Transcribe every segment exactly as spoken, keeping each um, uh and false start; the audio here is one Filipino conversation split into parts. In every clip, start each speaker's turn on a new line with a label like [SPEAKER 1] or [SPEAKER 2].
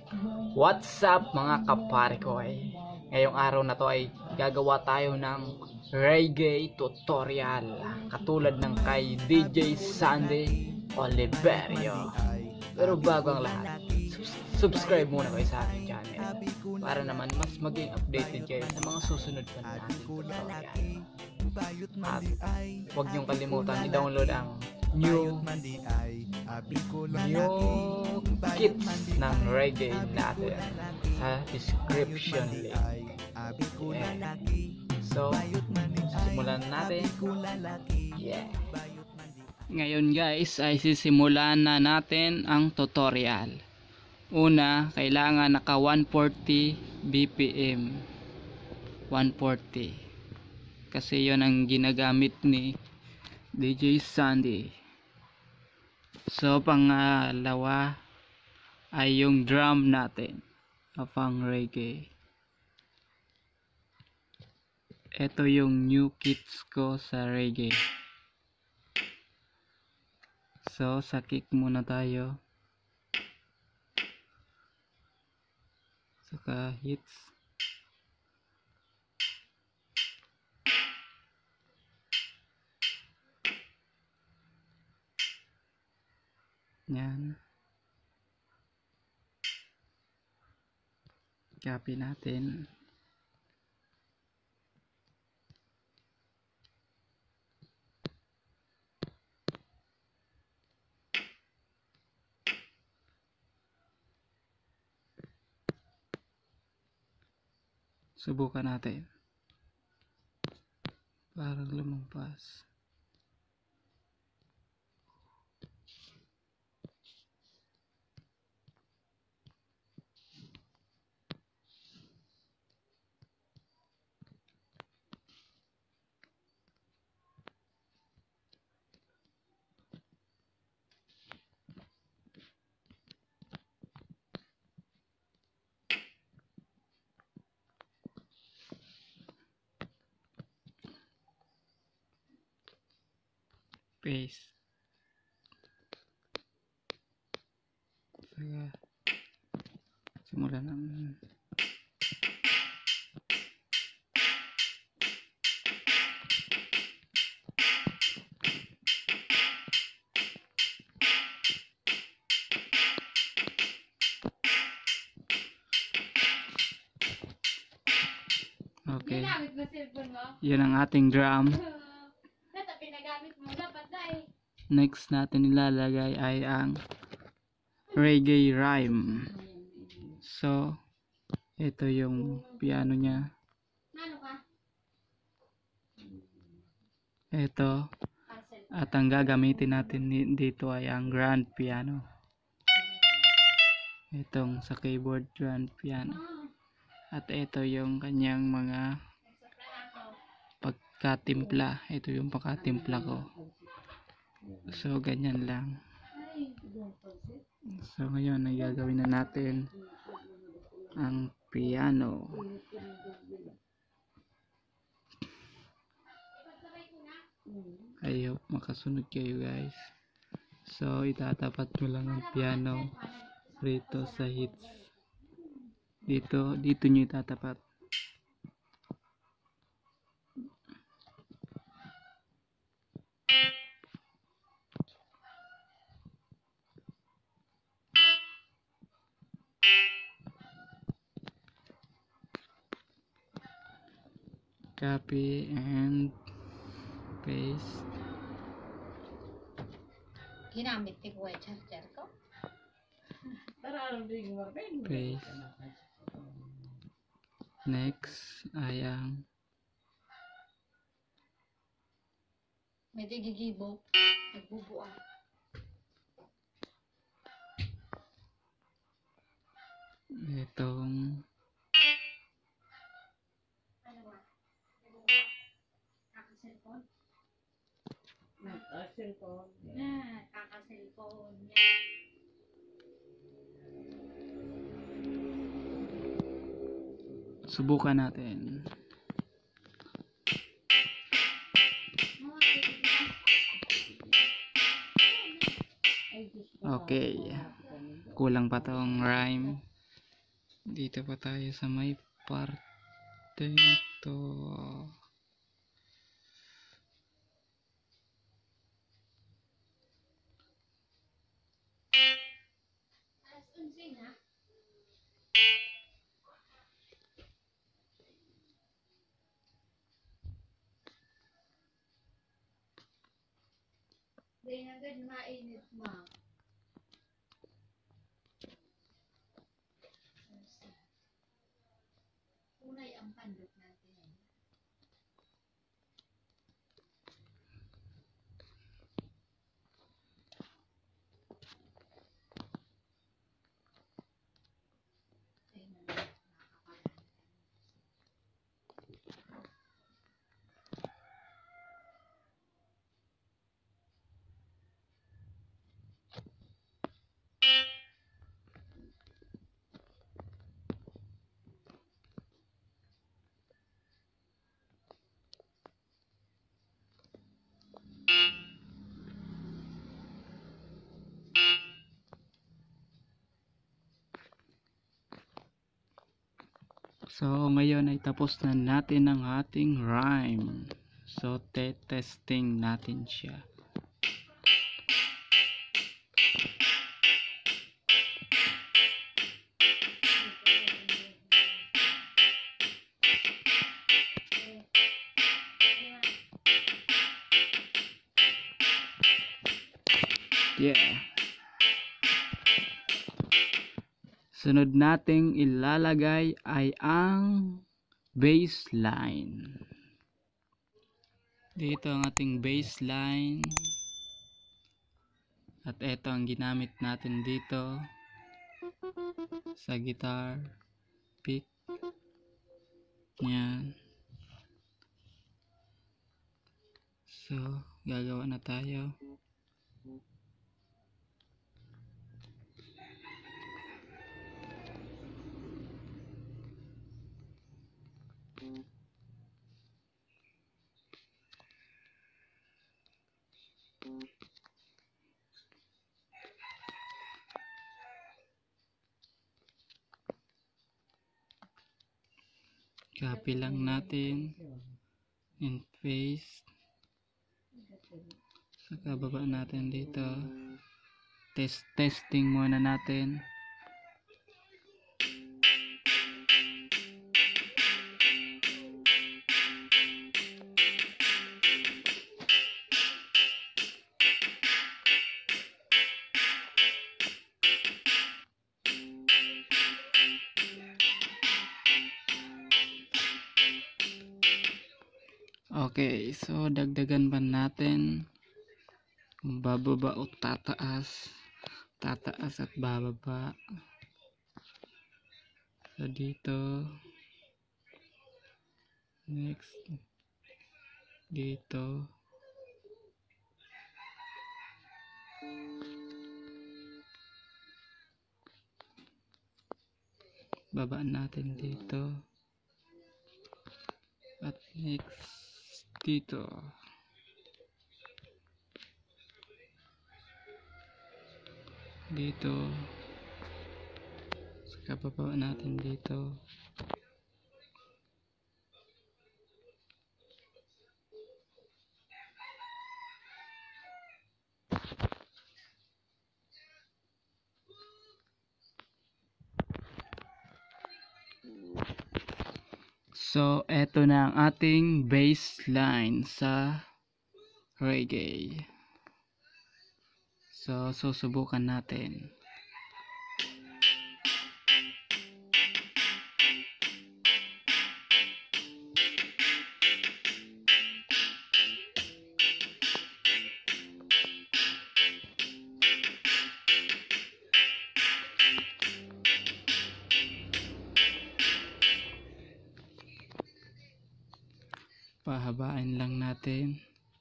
[SPEAKER 1] What's up mga kapare ko ay ngayong araw na to ay gagawa tayo ng reggae tutorial katulad ng kay D J Sandy Oliverio. Pero bago ang lahat, subscribe muna kayo sa ating channel para naman mas maging updated kayo sa mga susunod pa natin tutorial. At huwag niyong kalimutan i-download ang new new kits ng reggae natin sa description link. Yeah. So, simulan natin. Yeah. Ngayon guys ay sisimulan na natin ang tutorial. Una, kailangan naka one forty B P M. one forty. Kasi yon ang ginagamit ni D J Sandy. So pangalawa ay yung drum natin, pang reggae. Ito yung new kits ko sa reggae. So sa kick muna tayo, saka hits. Yan. Copy natin. Subukan natin. Para lumampas. Paste. Saka simulan naman. Okay. Yan ang ating drum. Next natin ilalagay ay ang reggae rhyme. So, ito yung piano niya. Ito. At ang gagamitin natin dito ay ang grand piano. Itong sa keyboard grand piano. At ito yung kanyang mga pagkatimpla. Ito yung pagkatimpla ko. So ganyan lang. So ngayon ay gagawin na natin ang piano. I hope makasunod kayo guys. So itatapat nyo lang ang piano rito sa hits. Dito, dito nyo itatapat. Copy and paste.
[SPEAKER 2] Ginamit ko yung charger ko.
[SPEAKER 1] Paste. Next ay ang
[SPEAKER 2] may digigibo. Nagbubuan.
[SPEAKER 1] itong
[SPEAKER 2] Kaka-cellphone. Kaka-cellphone. Kaka-cellphone.
[SPEAKER 1] subukan natin. Okay. Kulang pa tong rhyme. Dito pa tayo sa may parte to.
[SPEAKER 2] Hindi na agad mainit, ma. Unay ang pandok natin. Ay, nakakapalan.
[SPEAKER 1] So ngayon ay tapos na natin ang ating rhyme. So te-testing natin siya. Yeah. Sunod nating ilalagay ay ang baseline. Dito ang ating baseline. At ito ang ginamit natin dito sa guitar pick. Yan. So, gagawa na tayo. Copy lang natin and paste. Saka baba natin dito. Test testing muna natin. Okay, so dagdagan pa natin kung bababa o tataas, tataas at bababa. So dito, next, dito, baba natin dito, at next dito. Dito, saka baba natin dito. So eto na ang ating baseline sa reggae. So susubukan natin. Pahabain lang natin.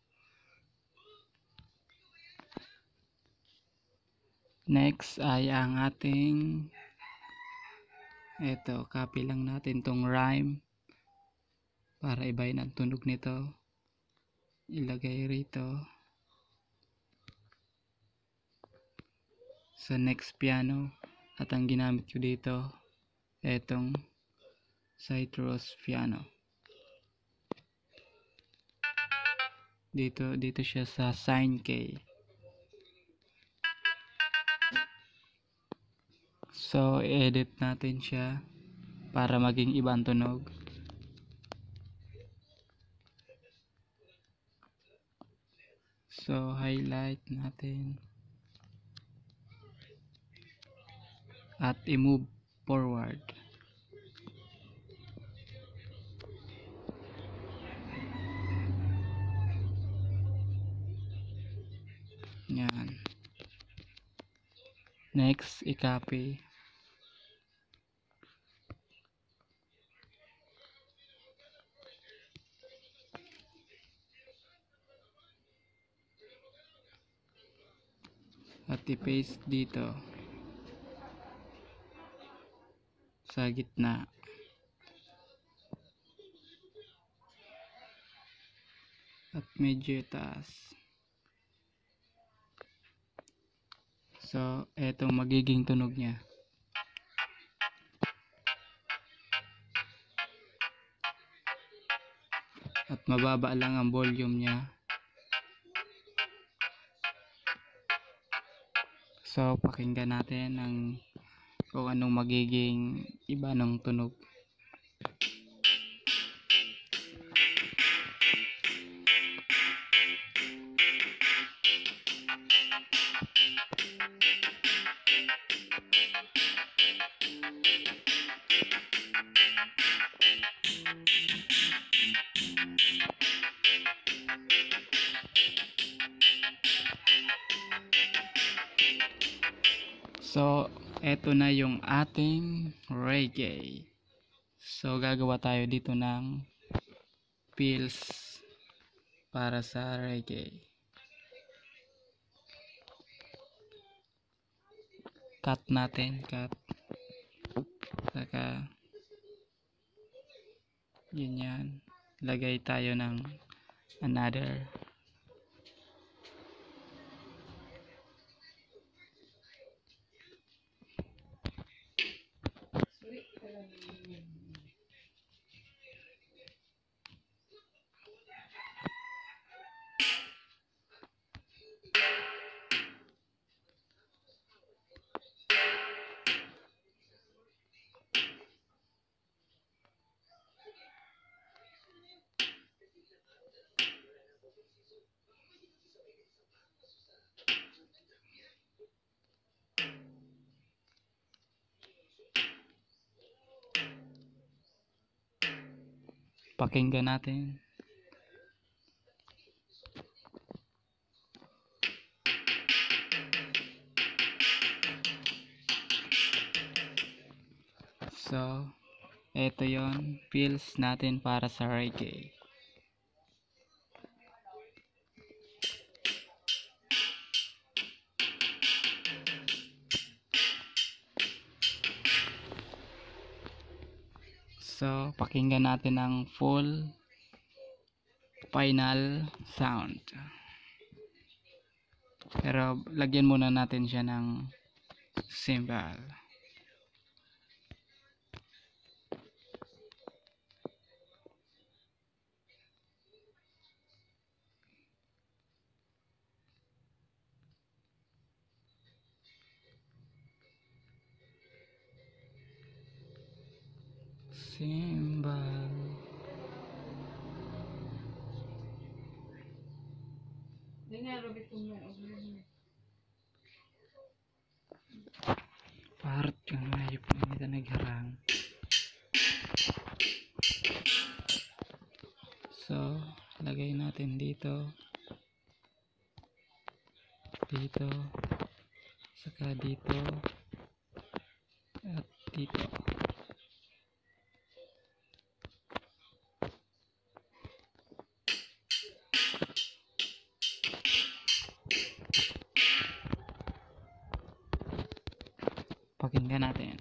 [SPEAKER 1] Next ay ang ating, eto, copy lang natin tong rhyme para ibahin ang tunog nito. Ilagay rito sa next piano. At ang ginamit ko dito etong citrus piano. Dito dito siya sa sine K. So edit natin siya para maging ibang tunog. So highlight natin at i-move forward. Yan. Next, i-copy. At i-paste dito sa gitna. At medyo taas. So, etong magiging tunog niya. At mababa lang ang volume niya. So, pakinggan natin ang kung anong magiging iba ng tunog. So, eto na yung ating reggae. So, gagawa tayo dito ng fills para sa reggae. Cut natin, cut. Saka, yun yan. Lagay tayo ng another. Pakinggan natin. So, eto yon fills natin para sa reggae. So, pakinggan natin ang full final sound. Pero, lagyan muna natin siya ng cymbal. Cymbal. Part yung ayup na nito nagharang. So, lagay natin dito. Dito. Saka dito. At dito. Pakinggan natin.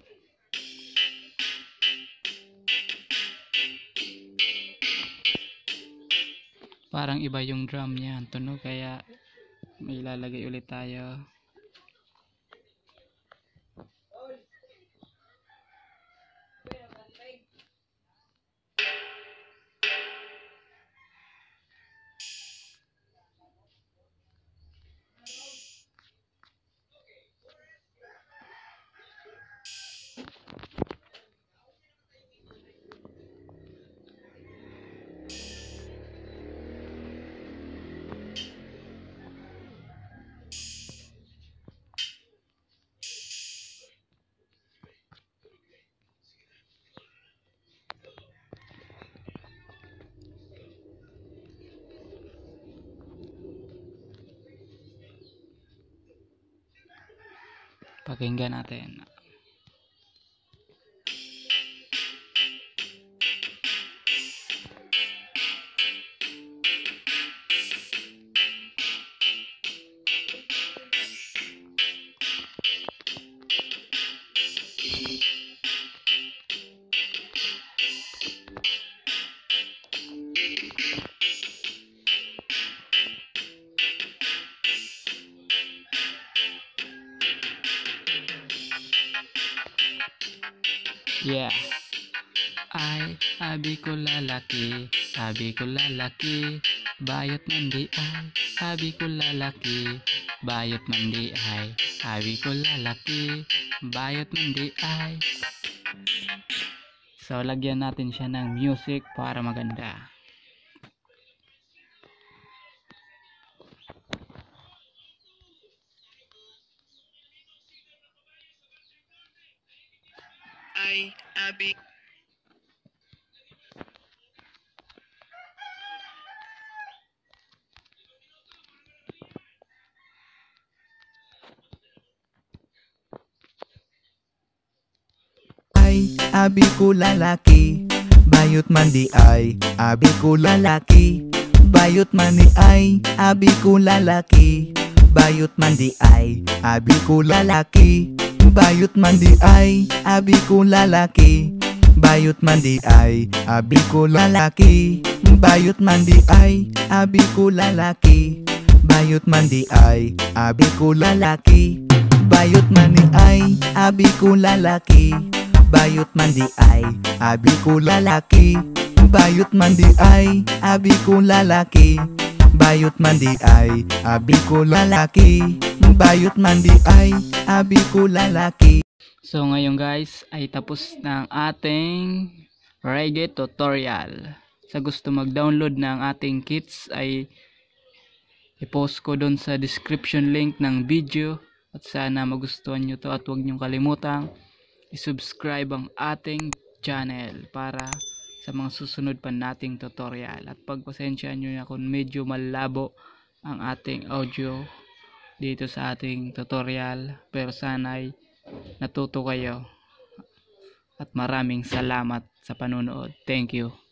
[SPEAKER 1] Parang iba yung drum niya, tunog, kaya may ilalagay ulit tayo. Pakinggan natin. Yeah. Ay, sabi ko lalaki, sabi ko lalaki, bayot man di ay, sabi ko lalaki, bayot man di ay, sabi ko lalaki, bayot man di ay. So, lagyan natin siya ng music para maganda.
[SPEAKER 3] Ay, abi. Ay, abi ko lalaki, bayot man di ay, abi ko lalaki, bayot man di ay, abi ko lalaki, bayot man di ay, abi ko lalaki, bayot man di ay, abi ko lalaki, bayot man di ay, abi ko lalaki, bayot man di ay, abi ko lalaki, bayot man di ay, abi ko lalaki, bayot man di ay, abi ko lalaki, bayot man di ay, abi ko lalaki, bayot man di ay, abi ko lalaki, bayot man di ay, abi ko lalaki, bayot man di ay, abi ko lalaki.
[SPEAKER 1] So ngayon guys ay tapos na ang ating reggae tutorial. Sa gusto mag-download ng ating kits ay i-post ko doon sa description link ng video. At sana magustuhan nyo to at huwag nyo kalimutang i-subscribe ang ating channel para sa mga susunod pa nating tutorial. At pagpasensya nyo na kung medyo malabo ang ating audio dito sa ating tutorial, pero sana'y natuto kayo at maraming salamat sa panonood. Thank you.